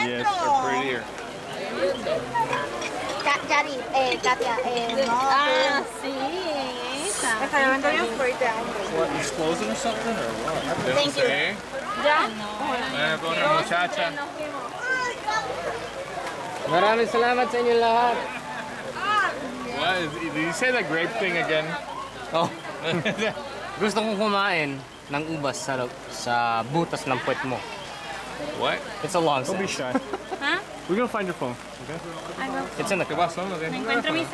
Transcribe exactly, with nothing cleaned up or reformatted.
Yes, they're prettier. Ka Jari, eh, Katia, eh, no. Ah, sí. Esa. What, he's closing or something or what? Thank you. Say? ¿Ya? Eh, con una muchacha. Maraming salamat sa inyo lahat. What? Is, did you say the grape thing again? Oh. Gusto kong kumain ng ubas sa, sa butas ng puwet mo. What? It's a long Don't be sentence. shy. ¿Ah? We're gonna find your phone. Okay? Ay, no. It's in the ¿Qué pasó? Me encuentro mi